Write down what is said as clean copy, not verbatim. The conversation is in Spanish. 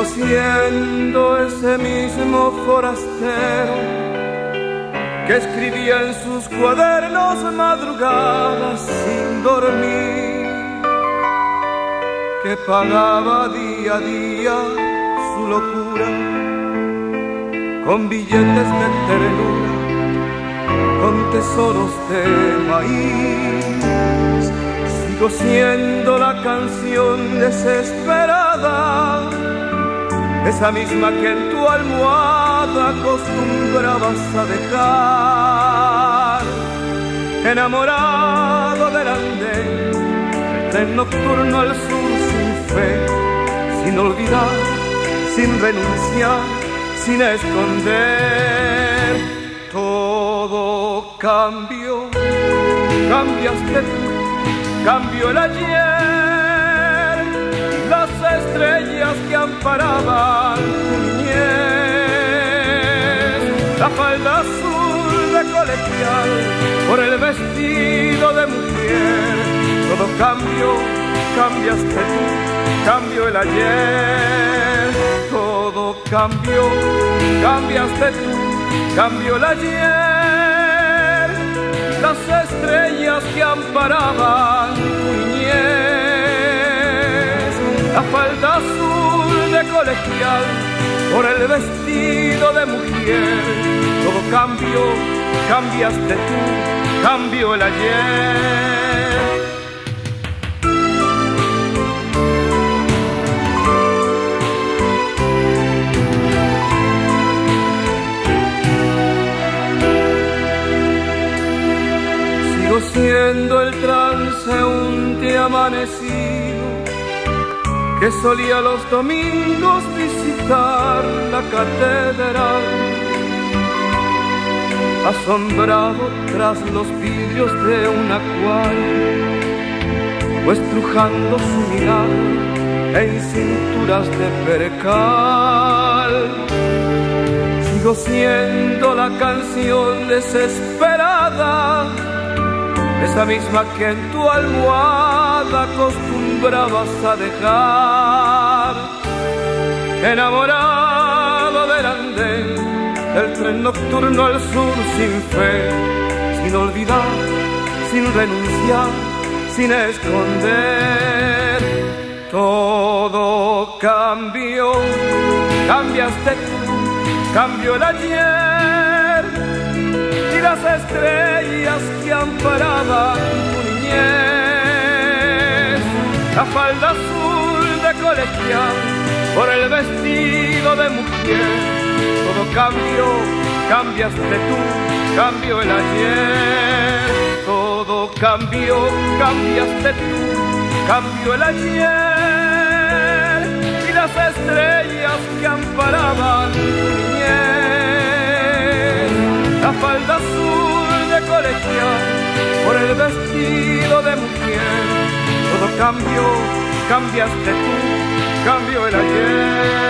Sigo siendo ese mismo forastero que escribía en sus cuadernos madrugadas sin dormir, que pagaba día a día su locura con billetes de ternura, con tesoros de maíz. Sigo siendo la canción desesperada, esa misma que en tu almohada acostumbrabas a dejar. Enamorado del andén, el tren nocturno al sur sin fe, sin olvidar, sin renunciar, sin esconder. Todo cambió, cambiaste tú, cambió el ayer y las estrellas que amparaban tu niñez. La falda azul de colegial por el vestido de mujer. Todo cambió, cambiaste tú, cambió el ayer. Todo cambió, cambiaste tú, cambió el ayer. Las estrellas que amparaban tu niñez. La falda azul de colegial por el vestido de mujer. Todo cambió, cambiaste tú, cambió el ayer. Sigo siendo el transeúnte amanecido que solía los domingos visitar la catedral, asombrado tras los vidrios de una cual, o estrujando su mirada en cinturas de percal. Sigo siendo la canción desesperada, esa misma que en tu almohada acostumbrabas a dejar. Enamorado del andén, del tren nocturno al sur sin fe, sin olvidar, sin renunciar, sin esconder. Todo cambió, cambiaste tú, cambió el ayer y las estrellas que amparaban tu niñez. La falda azul de colegial por el vestido de mujer. Todo cambió, cambiaste tú, cambió el ayer. Todo cambió, cambiaste tú, cambió el ayer y las estrellas que amparaban tu niñez. La falda azul de colegial por el vestido de mujer. Todo cambió, cambiaste tú, cambió el ayer.